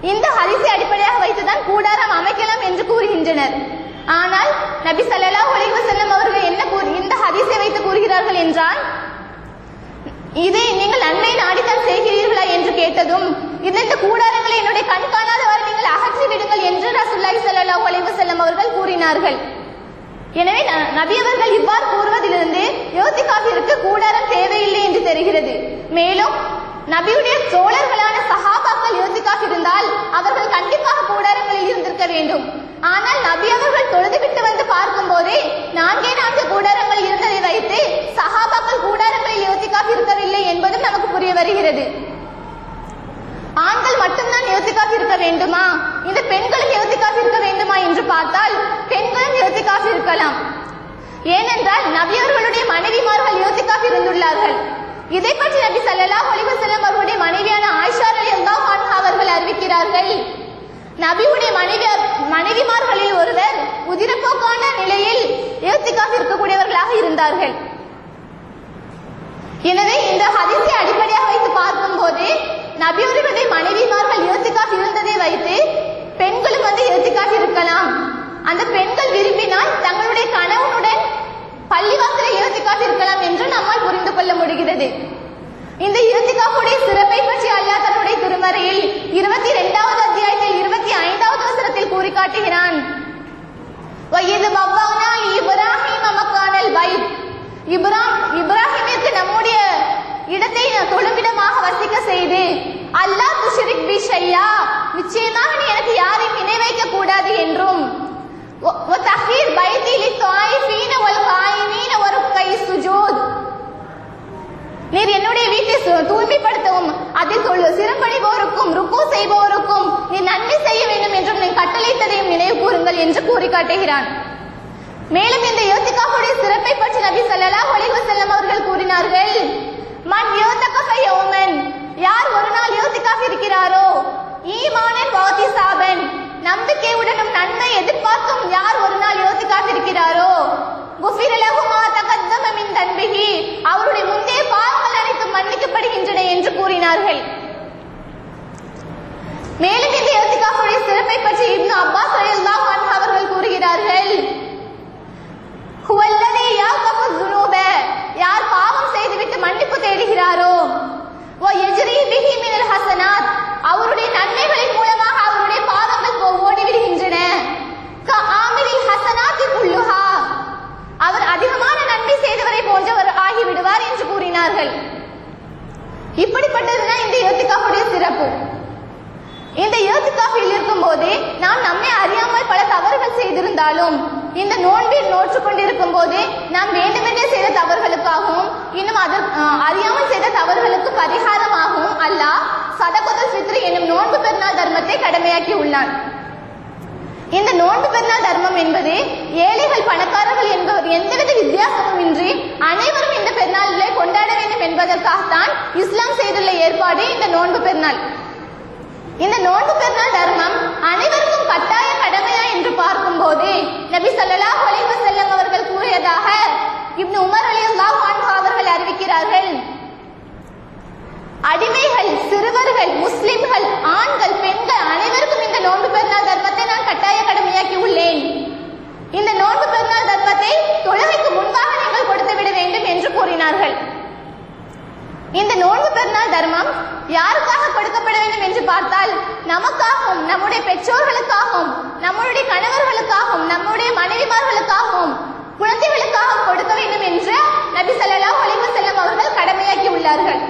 இந்த ஹதீஸை அடிப்படையாக வைத்துதான் கூடாரம் அமைக்கலாம் என்று கூறுகின்றனர். ஆனால் நபி ஸல்லல்லாஹு அலைஹி வஸல்லம் அவர்கள் என்ன இந்த ஹதீஸை வைத்து கூறுகிறார்கள் என்றால், இதை நீங்கள் நன்மை நாடித்தான் செய்கிறீர்களா என்று கேட்டதும், இந்த கூடாரங்களை என்னுடைய கண் காணாதவாறு நீங்கள் அகற்றி விடுங்கள் என்று ரசூலுல்லாஹி ஸல்லல்லாஹு அலைஹி வஸல்லம் அவர்கள் கூறினார்கள். எனவே நபி அவர்கள் இவ்வாறு கூறுவதிலிருந்து இஹ்திகாஃபிற்கு கூடாரம் தேவையில்லை என்று தெரிகிறது. மேலும் நபியுடைய தோழர்களான சஹாபாக்கள் இஹ்திகாஃப் இருந்தால் அவர்கள் கண்டிப்பாக கூடாரங்களில் இருந்திருக்க வேண்டும். ஆனால் நபி அவர்கள் தொழுதுவிட்டு வந்து பார்க்கும் போதே 4 கூடாரங்கள் இருந்ததை வைத்து சஹாபாக்கள் கூடாரங்களில் இஹ்திகாஃப் இருக்கவில்லை என்பதும் நமக்கு புரிய வருகிறது. ஆண்கள் மட்டும்தான் இஹ்திகாஃப் இருக்க வேண்டுமா, இந்த பெண்களுக்கு இஹ்திகாஃப் இருக்க வேண்டுமா என்று பார்த்தால் பெண்களும் இஹ்திகாஃப் இருக்கலாம். ஏனென்றால் நபி அவர்களுடைய மனைவிமார்கள் இஹ்திகாஃப் இருந்துள்ளார்கள். இதை பற்றி நபி ஸல்லல்லாஹு அலைஹி வஸல்லம் அவர்களுடைய மனைவியான ஆயிஷா ரலியல்லாஹு அன்ஹா அவர்கள் அறிவிக்கிறார்கள், நபியுடைய மனைவிமார்களில் ஒருவர் உதிரப்போக்கான நிலையில் இஹ்திகாஃப் இருக்கக்கூடியவர்களாக இருந்தார்கள். எனவே இந்த ஹதீஸை அடிப்படையாக வைத்து பார்க்கும் போது நபி அவர்களுடைய மனைவிமார்கள் இஹ்திகாஃப் இருந்ததை வைத்து பெண்களும் இஹ்திகாஃப் இருக்கலாம். அந்த பெண்கள் விரும்பினால் தங்களுடைய கணவனுடன் பள்ளிவாசலில் இஹ்திகாஃப் இருக்கலாம் என்று நம்மால் புரிந்து கொள்ள முடிகிறது. இந்த இஹ்திகாஃபுடைய சிறப்பை பற்றி அல்லாஹ் தன்னுடைய திருமறையில் 22வது அத்தியாயத்தில் 25வது வசனத்தில் கூறி காட்டுகிறான். வயது பவ்வானா இப்ராஹிம் மக்கானல் பைத், இப்ராஹிமிற்கு நம்முடைய இடத்தை தொழுமிடமாக வசிக்க செய்து, அல்லாஹ் துஷ்ரிக் பி ஷையா, நிச்சயமாக நீ எனக்கு யாரையும் இணை வைக்க கூடாது என்றும், வதஹீர் பைதி லித்தாயிஃபீன வல் காயிமீன வருக்கை சுஜூத், நீர் என்னுடைய வீட்டை தூய்மைப்படுத்தவும் அதில் சிறப்பணிபவருக்கும் ருக்கு செய்பவருக்கும் நீ நன்மை செய்ய வேண்டும் என்றும் நீ கட்டளையிட்டதையும் நினைவு கூறுங்கள் என்று கூறி காட்டுகிறான். மேலும் இந்த இஹ்திகாஃபுடைய சிறப்பை பற்றி நபி ஸல்லல்லாஹு அலைஹி வஸல்லம் அவர்கள் கூறினார்கள், மன் யதகஃப யௌமன், யார் ஒரு நாள் இஹ்திகாஃப் இருக்கிறாரோ, ஈமானன் வஹ்திசாபன், நம்பிக்கையுடனும் நன்மை எதிர்பார்த்தும் யார் ஒரு நாள் இஹ்திகாஃப் இருக்கிறாரோ, குஃபிர லஹு மா தகத்தம மின் தன்பிஹி, அவருடைய முந்தைய பாவங்கள் அனைத்தும் மன்னிக்கப்படுகின்றன என்று கூறினார்கள். மேலும் இந்த இஹ்திகாஃபுடைய சிறப்பை பற்றி இப்னு அப்பாஸ் ரலியல்லாஹு அன்ஹு அவர்கள் கூறுகிறார்கள், ஹுவல்லதி யாகஃபு ஸுனூப, யார் பாவம் செய்துவிட்டு மன்னிப்பு தேடுகிறாரோ, வ யஜ்ரி பிஹி மினல் ஹஸனாத், அவருடைய நன்மைகளின் மூலமாக அவருடைய பாவங்கள் ஓடிவிடுகின்றன, கஆமிலில் ஹஸனாத்தி குல்லுஹா, அவர் அதிகமான நன்மை செய்தவரை போன்றவர் ஆகிவிடுவார் என்று கூறினார்கள். இப்படிப்பட்டதுதான் இந்த இஹ்திகாஃபுடைய சிறப்பு. இந்த இஹ்திகாஃபில் இருக்கும் போது நாம் நம்மை அறியாமல் பல தவறுகள் செய்திருந்தாலும், இந்த நோன்பில் நோற்று கொண்டிருக்கும் போது நாம் வேண்டுமென்றே செய்த தவறுகளுக்காகவும் இன்னும் அறியாமல் செய்த தவறுகளுக்கு பரிகாரமாகவும் அல்லாஹ் சதகத்துல் ஃபித்ர் என்னும் நோன்பு பெருநாள் தர்மத்தை கடமையாக்கி உள்ளான். இந்த நோன்பு பெருநாள் தர்மம் என்பது ஏழைகள் பணக்காரர்கள் என்பவர் எந்தவித வித்தியாசமும் இன்றி அனைவரும் இந்த பெருநாளை கொண்டாட வேண்டும் என்பதற்காகத்தான் இஸ்லாம் செய்துள்ள ஏற்பாடு இந்த நோன்பு பெருநாள். இந்த நோன்பு பெருநாள் தர்மம் அனைவருக்கும் கட்டாய கடமையா என்று பார்க்கும் போது நபி ஸல்லல்லாஹு அலைஹி வஸல்லம் அவர்கள் கூறியதாக இப்னு உமர் ரலியல்லாஹு அன்ஹு அவர்கள் அறிவிக்கிறார்கள், அடிமைகள், சிறுவர்கள், முஸ்லிம்கள், ஆண்கள், பெண்கள் அனைவருக்கும் இந்த நோன்பு பெருநாள் தர்மத்தை நான் கட்டாய கடமையாக்கி உள்ளேன். இந்த நோன்பு பெருநாள் தர்மத்தை தொழுகைக்கு முன்பாக நீங்கள் கொடுத்து விட வேண்டும் என்று கூறினார்கள். இந்த நோன்பு பெருநாள் தர்மம் யாருக்காக கொடுக்கப்பட வேண்டும் என்று பார்த்தால், நமக்காகவும் நம்முடைய பெற்றோர்களுக்காகவும் நம்முடைய கணவர்களுக்காகவும் நம்முடைய மனைவிமார்களுக்காகவும் குழந்தைகளுக்காகவும் கொடுக்க வேண்டும் என்று நபி ஸல்லல்லாஹு அலைஹி வஸல்லம் அவர்கள் கடமையாக்கி உள்ளார்கள்.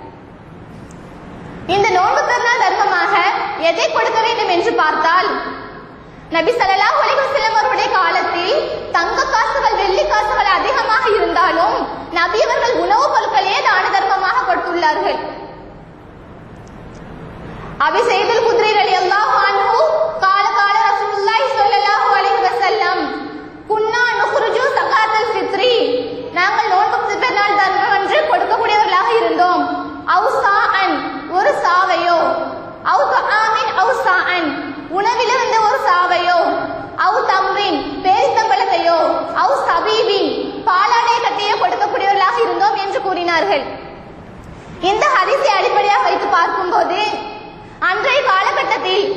இந்த நோன்பு பெருநாள் தர்மமாக எதை கொடுக்க வேண்டும் என்று பார்த்தால், நபி ஸல்லல்லாஹு அலைஹி வஸல்லம் அவருடைய காலத்தில் தங்க காசுகள் வெள்ளி காசுகள் அதிகமாக இருந்தாலும் நபி அவர்கள் உணவுப் பொருட்களே தான தர்மமாக கொடுத்துள்ளார்கள். அபி ஸயீதுல் குத்ரி ரலியல்லாஹு அன்ஹு قال قال رسول الله صلى الله عليه وسلم குன்னா நுக்ருஜு ஸகாத்துல் ஃபித்ரி, நாங்கள் நோன்பு பெருநாள் தர்மம் என்று கொடுக்கக்கூடியவர்களாக இருந்தோம். அவுசாஅன், ஒரு சாவையோ, அவு தஆமின் அவுசாஅன், உணவிலிருந்து ஒரு சாவையோ, அவு தம்ரின், பேரித்தம்பழத்தையோ, அவு சபீபின், பாலாடை கட்டியோ கொடுக்கக்கூடியவர்களாக இருந்தோம் என்று கூறினார்கள். இந்த ஹதீஸை அடிப்படையாக வைத்து பார்க்கும்போது அன்றைய காலகட்டத்தில்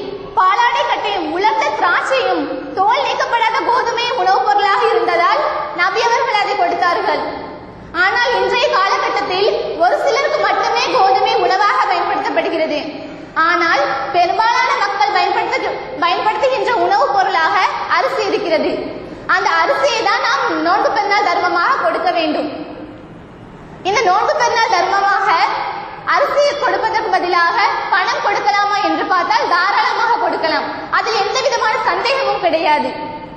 கொடுத்தார்கள். ஆனால் இன்றைய காலகட்டத்தில் ஒரு சிலருக்கு மட்டுமே கோதுமை உணவாக பயன்படுத்தப்படுகிறது. ஆனால் பெரும்பாலான மக்கள் பயன்படுத்துகின்ற உணவுப் பொருளாக அரிசி இருக்கிறது. அந்த அரிசியை தான் நாம் நோன்பு பெருநாள் தர்மமாக கொடுக்க வேண்டும். இந்த நோன்பு பெருநாள் தர்மமாக அரிசியை கொடுப்பதற்கு பதிலாக பணம் கொடுக்கலாமா என்று பார்த்தால் தாராளமாக கொடுக்கலாம். அதில் எந்த விதமான சந்தேகமும் கிடையாது.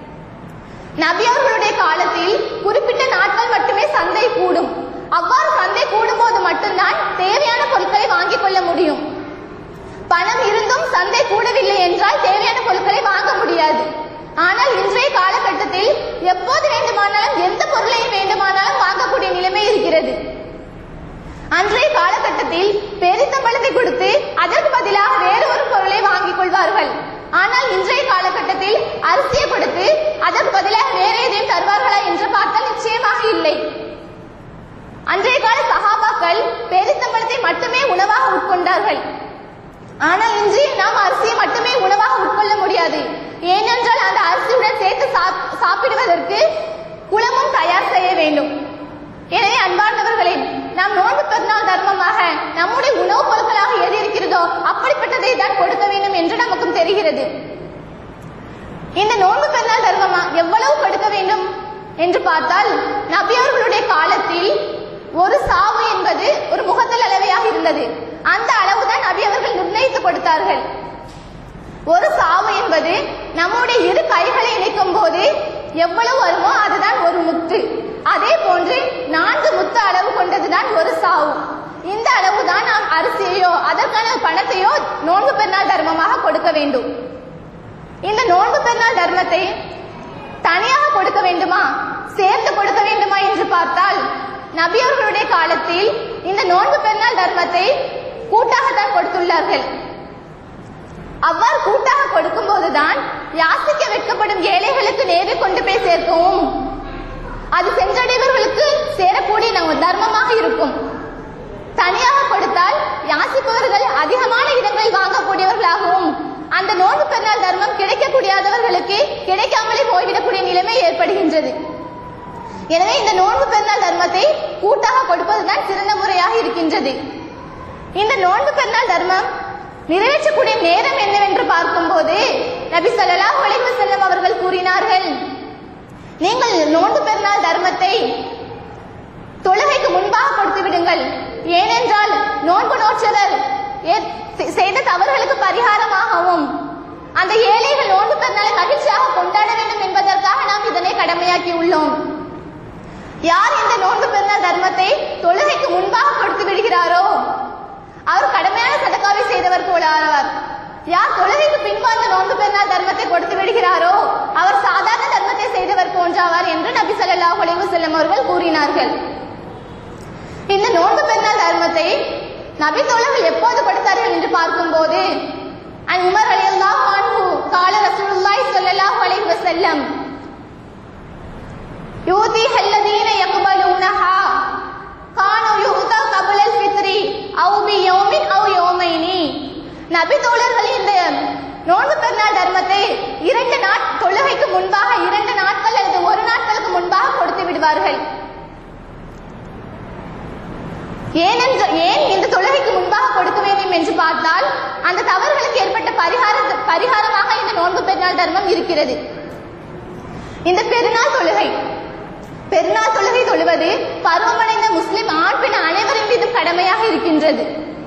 நபி அவர்களுடைய காலத்தில் குறிப்பிட்ட நாட்கள் மட்டுமே சந்தை கூடும். அவ்வாறு சந்தை கூடும் போது மட்டும்தான் தேவையான பொருட்களை வாங்கிக் கொள்ள முடியும். பணம் இருந்தும் சந்தை கூடவில்லை என்றால் தேவையான பொருட்களை வாங்க முடியாது. ஆனால் இன்றைய காலகட்டத்தில் எப்போது வேண்டுமானாலும் எந்த பொருளையும் வேண்டுமானாலும் வாங்கக்கூடிய நிலைமை இருக்கிறது. அன்றைய காலகட்டத்தில் பேரித்தம்பழத்தை கொடுத்து அதற்கு பதிலாக வேறு ஒரு பொருளை வாங்கிக் கொள்வார்கள். ஆனால் இன்றைய காலகட்டத்தில் அரிசியை கொடுத்து அதற்கு பதிலாக வேற எதையும் தருவார்களா என்று பார்த்தால் நிச்சயமாக இல்லை. அன்றைய கால சஹாபாக்கள் பேரித்தம்பழத்தை மட்டுமே உணவாக உட்கொண்டார்கள். ஆனால் இன்று நாம் அரிசியை மட்டுமே உணவாக உட்கொள்ள முடியாது. ஏனென்றால் அந்த அரிசியுடன் சேர்த்து சாப்பிடுவதற்கு குளமும் தயார் செய்ய வேண்டும். எனவே அன்பார்ந்தவர்களே, நாம் நோன்பு பெருநாள் தர்மமாக நம்முடைய உணவுப் பொருட்களாக எது இருக்கிறதோ அப்படிப்பட்டதை தான் கொடுக்க வேண்டும் என்று நமக்கும் தெரிகிறது. இந்த நோன்பு பெருநாள் தர்மமா எவ்வளவு கொடுக்க வேண்டும் என்று பார்த்தால், நபி அவர்களுடைய காலத்தில் ஒரு சாவு என்பது ஒரு முகத்தல் அளவையாக இருந்தது. அந்த அளவுதான் நபி அவர்கள் நிர்ணயித்து கொடுத்தார்கள். ஒரு சாவு என்பது நம்முடைய இரு கைகளை இணைக்கும் போது எவ்வளவு வருமோ அதுதான் ஒரு முத்து. அதே போன்று 4 முத்து அளவு கொண்டதுதான் ஒரு சாவு. இந்த அளவுதான் நாம் அரிசியையோ அதற்கான பணத்தையோ நோன்பு பெருநாள் தர்மமாக கொடுக்க வேண்டும். இந்த நோன்பு பெருநாள் தர்மத்தை தனியாக கொடுக்க வேண்டுமா, சேர்த்து கொடுக்க வேண்டுமா என்று பார்த்தால், நபி அவர்களுடைய காலத்தில் இந்த நோன்பு பெருநாள் தர்மத்தை கூட்டாகத்தான் கொடுத்துள்ளார்கள். அவ்வாறு கூட்டாக கொடுக்கும் போதுதான் யாசிக்க வைக்கப்படும் ஏழைகளுக்கு நேரே கொண்டு போய் சேர்க்கவும் அது சென்றடைவர்களுக்கு சேரக்கூடிய தர்மமாக இருக்கும். தனியாக கொடுத்தால் யாசிப்பவர்கள் அதிகமான இடங்களில் வாங்கக்கூடியவர்களாகவும் அந்த நோன்பு பெருநாள் தர்மம் கிடைக்கக்கூடியாதவர்களுக்கு கிடைக்காமலே போய்விடக்கூடிய நிலைமை ஏற்படுகின்றது. எனவே இந்த நோன்பு பெருநாள் தர்மத்தை கூட்டாக கொடுப்பதுதான் சிறந்த முறையாக இருக்கின்றது. இந்த நோன்பு பெருநாள் தர்மம் நிறைவேற்றக்கூடிய நேரம் என்னவென்று பார்க்கும்போது நபி ஸல்லல்லாஹு அலைஹி வஸல்லம் அவர்கள் கூறினார்கள், நீங்கள் நோன்பு பெருநாள் தர்மத்தை தொழுகைக்கு முன்பாக கொடுத்து விடுங்கள். ஏனென்றால் நோன்பு நோற்றவர் செய்த தவறுகளுக்கு பரிகாரமாகவும் அந்த ஏழைகள் நோன்பு பெருநாளை மகிழ்ச்சியாக கொண்டாட வேண்டும் என்பதற்காக நாம் இதனை கடமையாக்கி உள்ளோம். யார் இந்த நோன்பு பெருநாள் தர்மத்தை தொழுகைக்கு முன்பாக கொடுத்து விடுகிறாரோ அவர் கடமையான சதகாவை செய்தவர் போல ஆவார். யார் தொழுகைக்கு பின்பு அந்த நோன்பு பெருநாள் தர்மத்தை கொடுத்து விடுகிறாரோ அவர் சாதாரண தர்மத்தை செய்தவர் போன்றாவார் என்று நபி ஸல்லல்லாஹு அலைஹி வஸல்லம் அவர்கள் கூறினார்கள். இந்த நோன்பு பெருநாள் தர்மத்தை நபி தோழர்கள் எப்போது கொடுத்தார்கள் என்று பார்க்கும்போது உமர் ரலியல்லாஹு அன்ஹு கால ரசூலுல்லாஹி ஸல்லல்லாஹு அலைஹி வஸல்லம் யூதி ஹல்லதீன யக்பலூனஹா கானு யுதா கபலல் ஃபித்ரி அவ் பி யௌமின் அவ் யௌமைனி. நபி தோழர்கள் இந்த நோன்பு பெருநாள் தர்மத்தை 2 தொழுகைக்கு முன்பாக 2 நாட்கள் அல்லது 1 நாட்களுக்கு முன்பாக கொடுத்து விடுவார்கள். ஏன் இந்த தொழுகைக்கு முன்பாக கொடுக்க வேண்டும் என்று பார்த்தால் அந்த தவறுகளுக்கு ஏற்பட்ட பரிகாரமாக இந்த நோன்பு பெருநாள் தர்மம் இருக்கிறது. இந்த பெருநாள் தொழுகை தொழுவது பருவமடைந்த முஸ்லிம் ஆண் பெண் அனைவரின் மீதும் கடமையாக இருக்கின்றது.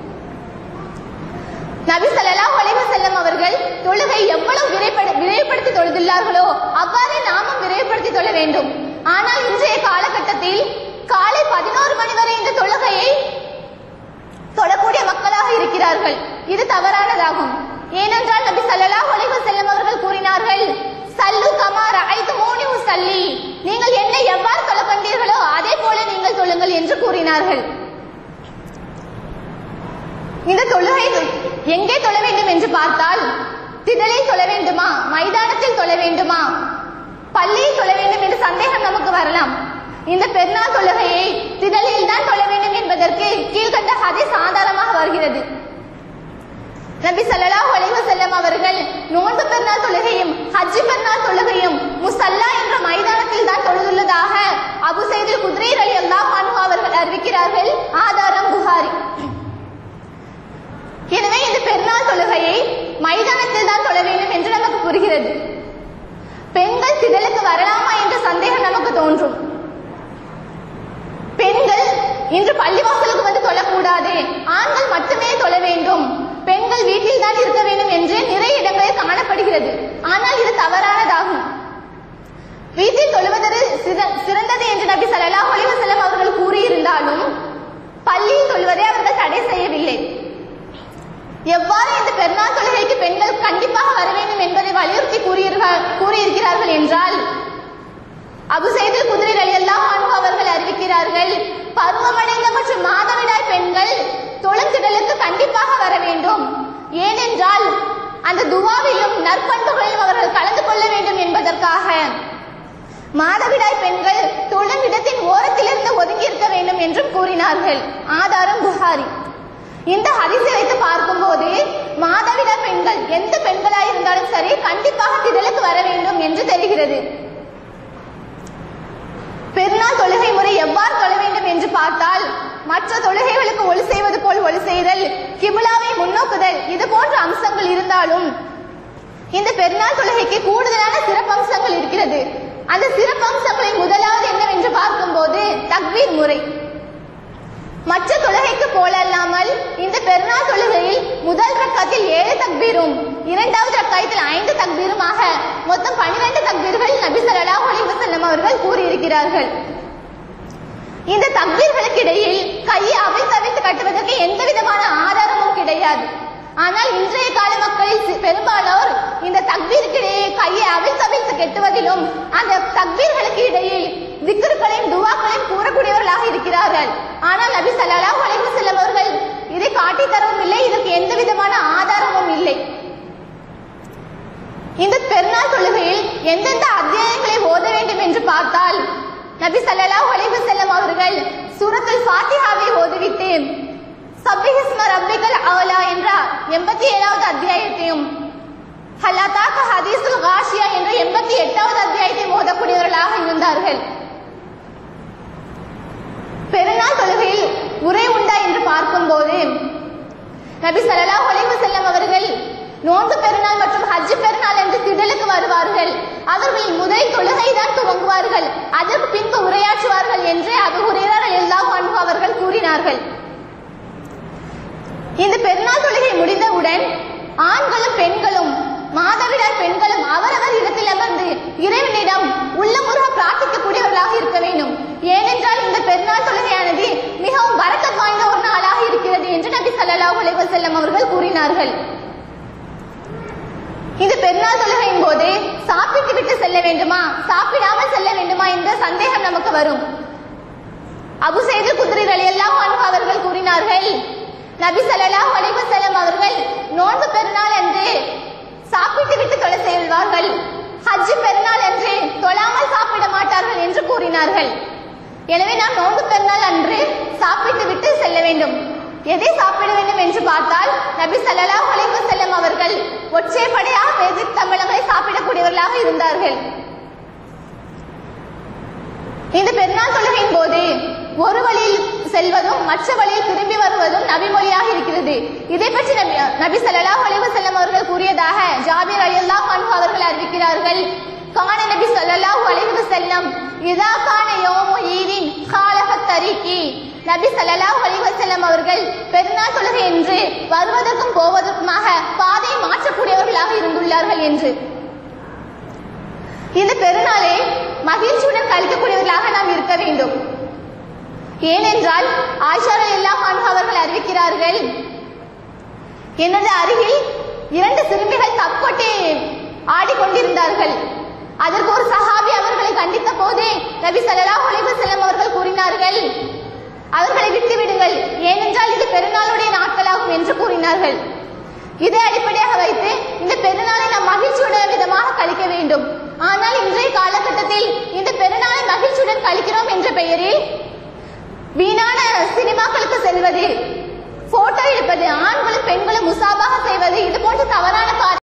நபி ஸல்லல்லாஹு அலைஹி வஸல்லம் அவர்கள் தொழுகை எவ்வளவு விரைவுபடுத்தி தொழுதுள்ளார்களோ அவ்வாறே நாமும் விரைவுபடுத்தி தொழ வேண்டும். ஆனால் இன்றைய காலகட்டத்தில் காலை 11 மணி வரை இந்த தொழுகையை தொழக்கூடிய மக்களாக இருக்கிறார்கள். இது தவறானதாகும். ஏனென்றால் நபி ஸல்லல்லாஹு அலைஹி வஸல்லம் அவர்கள் கூறினார்கள், சல்லு கமா ரஅய்துமூனி உஸல்லி, நீங்கள் என்னை எவ்வாறு தொழ கண்டீர்களோ அதே போல நீங்கள் தொழுங்கள் என்று கூறினார்கள். இந்த தொழுகை எங்கே தொழ வேண்டும் என்று பார்த்தால் திடலில் தொழ வேண்டுமா, மைதானத்தில் தொழ வேண்டுமா, பள்ளியில் தொழ வேண்டும் என்று சந்தேகம் நமக்கு வரலாம். இந்த பெருநாள் தொழுகையை திடலில் தான் தொழ வேண்டும் என்பதற்கு கீழ்கண்ட ஹதீஸ் ஆதாரமாக வருகிறது. நபி ஸல்லல்லாஹு அலைஹி வஸல்லம் அவர்கள் நோன்பு பெருநாள் தொழுகையும் ஹஜ் பெருநாள் தொழுகையும் முஸல்லா என்ற மைதானத்தில் தான் தொழுதுள்ளதாக அபூ ஸைதுல் குத்ரி தொழுகையை மைதானத்தில் தான் தொழ வேண்டும் என்று நமக்கு புரிகிறது. பெண்கள் திடலுக்கு வரலாமா என்ற சந்தேகம் நமக்கு தோன்றும். பெண்கள் இன்று பள்ளிவாசலுக்கு வந்து தொழக்கூடாது, ஆண்கள் மட்டுமே தொழ வேண்டும், பெண்கள் வீட்டில் தான் இருக்க வேண்டும் என்று நிறைய இடங்களில் காணப்படுகிறது. ஆனால் இது தவறானதாகும். வீட்டில் தொழுவது சிறந்தது என்று நபி ஸல்லல்லாஹு அலைஹி வஸல்லம் அவர்கள் கூறியிருந்தாலும் பள்ளியில் தொழுவதை அவர்கள் தடை செய்யவில்லை. எவ்வாறு இந்த பெருநாள் தொழுகைக்கு பெண்கள் கண்டிப்பாக வர வேண்டும் என்பதை வலியுறுத்தி கூறியிருக்கிறார்கள் என்றால், அபு சயீத் அல்-குத்ரி ரலியல்லாஹு அன்ஹு அவர்கள் அறிவிக்கிறார்கள், பருவமடைந்த மற்றும் மாதவிடாய் பெண்கள் தொழுதிடலுக்கு கண்டிப்பாக வர வேண்டும். ஏனென்றால் அந்த துவாவிலும் நற்பண்புகளிலும் அவர்கள் கலந்து கொள்ள வேண்டும் என்பதற்காக. மாதவிடாய் பெண்கள் தொழும் இடத்தின் ஓரத்திலிருந்து ஒதுங்கி இருக்க வேண்டும் என்றும் கூறினார்கள். ஆதாரம் புகாரி. இந்த ஹதீஸை வைத்து பார்க்கும்போது மாதவிடாய் பெண்கள் எந்த பெண்களாய் இருந்தாலும் சரி கண்டிப்பாக திடலுக்கு வர வேண்டும் என்று தெரிகிறது. பெருநாள் தொழுகை முறை எவ்வாறு தொழ வேண்டும் என்று பார்த்தால், மற்ற தொழுகைகளுக்கு ஒளி செய்வது போல் ஒளி செய்தல், கிபிலாவை முன்னோக்குதல், இது போன்ற அம்சங்கள் இருந்தாலும் இந்த பெருநாள் தொழுகைக்கு கூடுதலான சிறப்பம்சங்கள் இருக்கிறது. அந்த சிறப்பம்சங்களில் முதலாவது என்னவென்று பார்க்கும்போது தக்பீர் முறை. மற்ற தொழுகைக்கு போலல்லாமல் இந்த பெருநாள் தொழுகையில் முதல் ரக்காத்தில் 7 தக்பீரும் இரண்டாவது ரக்காத்தில் 5 தக்பீருமாக மொத்தம் 12 தக்பீர்கள் நபி ஸல்லல்லாஹு அலைஹி வஸல்லம் அவர்கள் கூறியிருக்கிறார்கள். இந்த தக்பீர்களுக்கு இடையில் கையை அவிழ்த்து கட்டுவதற்கு எந்த விதமான ஆதாரமும் கிடையாது. ஆனால் இன்றைய கால மக்களில் பெரும்பாலோர் இந்த தக்பீருக்கு இடையே கையை அவிழ்த்து கெட்டுவதிலும் அந்த தக்பீர்களுக்கு இடையில் திக்ருக்களையும் துவாக்களையும் கூறக்கூடியவர்களாக இருக்கிறார்கள். ஆனால் நபி ஸல்லல்லாஹு அலைஹி வஸல்லம் அவர்கள் இதை காட்டி தரவும் இல்லை, இதற்கு எந்த விதமான ஆதாரமும் இல்லை. இந்த பெருநாள் தொழுகையில் எந்தெந்த அத்தியாயங்களை ஓத வேண்டும் என்று பார்த்தால், நபி ஸல்லல்லாஹு அலைஹி வஸல்லம் அவர்கள் சூரத்துல் ஃபாத்திஹாவை ஓதிவிட்டு சப்பிஹிஸ்ம ரப்பிகல் அலா என்ற 87வது அத்தியாயத்தையும் ஹல் அதாக ஹதீஸுல் காஷியா என்ற 88வது அத்தியாயத்தையும் ஓதக்கூடியவர்களாக இருந்தார்கள். பெருநாள் தொழுகையில் உரை உண்டா என்று பார்க்கும்போது நபி ஸல்லல்லாஹு அலைஹி வஸல்லம் அவர்கள் நோன்பு பெருநாள் மற்றும் ஹஜ் பெருநாள் என்று திடலுக்கு வருவார்கள். அவர்கள் முதல் தொழுகை தான் துவங்குவார்கள், அதற்கு பின்பு உரையாற்றுவார்கள் என்று அபூ ஹுரைரா ரலியல்லாஹு அன்ஹு அவர்கள் கூறினார்கள். இந்த பெருநாள் தொழுகை முடிந்தவுடன் ஆண்களும் பெண்களும் மாதவிடாய் பெண்களும் அவரவர் இடத்தில் அமர்ந்து இறைவனிடம் உள்ளமுருக பிரார்த்திக்கக்கூடியவர்களாக இருக்க வேண்டும். ஏனென்றால் இந்த பெருநாள் தொழுகையானது மிகவும் பரக்கத் வாய்ந்த ஒரு நாளாக இருக்கிறது என்று நபி ஸல்லல்லாஹு அலைஹி வஸல்லம் அவர்கள் கூறினார்கள். இந்த பெருநாள் தொழுகையின் போது சாப்பிட்டு விட்டு செல்ல வேண்டுமா, சாப்பிடாமல் செல்ல வேண்டுமா என்ற சந்தேகம் நமக்கு வரும். அபு சயீத் அல்-குத்ரி ரலியல்லாஹு அன்ஹு அவர்கள் கூறினார்கள், நபி ஸல்லல்லாஹு அலைஹி வஸல்லம் அவர்கள் நோன்பு பெருநாள் என்று சாப்பிட்டு விட்டு தொழ செல்வார்கள், ஹஜ் பெருநாள் என்று தொழாமல் சாப்பிட மாட்டார்கள் என்று கூறினார்கள். எனவே நாம் நோன்பு பெருநாள் அன்று சாப்பிட்டு விட்டு செல்ல வேண்டும். எதை சாப்பிட வேண்டும் என்று பார்த்தால் நபி ஸல்லல்லாஹு அலைஹி வஸல்லம் அவர்கள் ஒற்றைப்படையாக பேசிக் தமிழங்களை சாப்பிடக்கூடியவர்களாக இருந்தார்கள். இந்த பெருநாள் தொழுகையின் போது ஒரு வழியில் செல்வதும் மற்ற வழியில் திரும்பி வருவதும் நபிமொழியாக இருக்கிறது. இதை பற்றி நபி ஸல்லல்லாஹு அலைஹி வஸல்லம் அவர்கள் கூறியதாக ஜாபிர் ரலியல்லாஹு அன்ஹு அவர்கள் அறிவிக்கிறார்கள், கான நபி ஸல்லல்லாஹு அலைஹி வஸல்லம் இதா கான யௌமு ஈதின் காலஃபத் தரீகி. நபி ஸல்லல்லாஹு அலைஹி வஸல்லம் அவர்கள் பெருநாள் தொழுகை என்று வருவதற்கும் போவதற்குமாக பாதையை மாற்றக்கூடியவர்களாக இருந்துள்ளார்கள் என்று. இந்த பெருநாளை மகிழ்ச்சியுடன் கழிக்கக்கூடியவர்களாக நாம் இருக்க வேண்டும். ஏனென்றால் ஆயிஷா ரலியல்லாஹு அன்ஹா அவர்கள் அறிவிக்கிறார்கள், எனது அருகில் 2 சிறுமிகள் தப்பொட்டி ஆடிக்கொண்டிருந்தார்கள். அதற்கு ஒரு சஹாபி அவர்களை கண்டித்த போது நபி ஸல்லல்லாஹு அலைஹி வஸல்லம் அவர்கள் கூறினார்கள், அவர்களை விட்டுவிடுங்கள், ஏனென்றால் இது பெருநாளுடைய நாட்களாகும் என்று கூறினார்கள். இதை அடிப்படையாக வைத்து